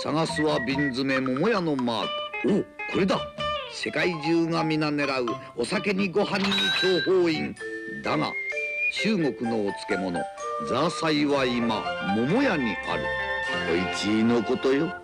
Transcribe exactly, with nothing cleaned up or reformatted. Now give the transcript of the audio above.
探すは瓶詰め桃屋のマーク。おお、これだ。世界中が皆狙うお酒にご飯に諜報員だが、中国のお漬物ザーサイは今桃屋にある。こいちのことよ。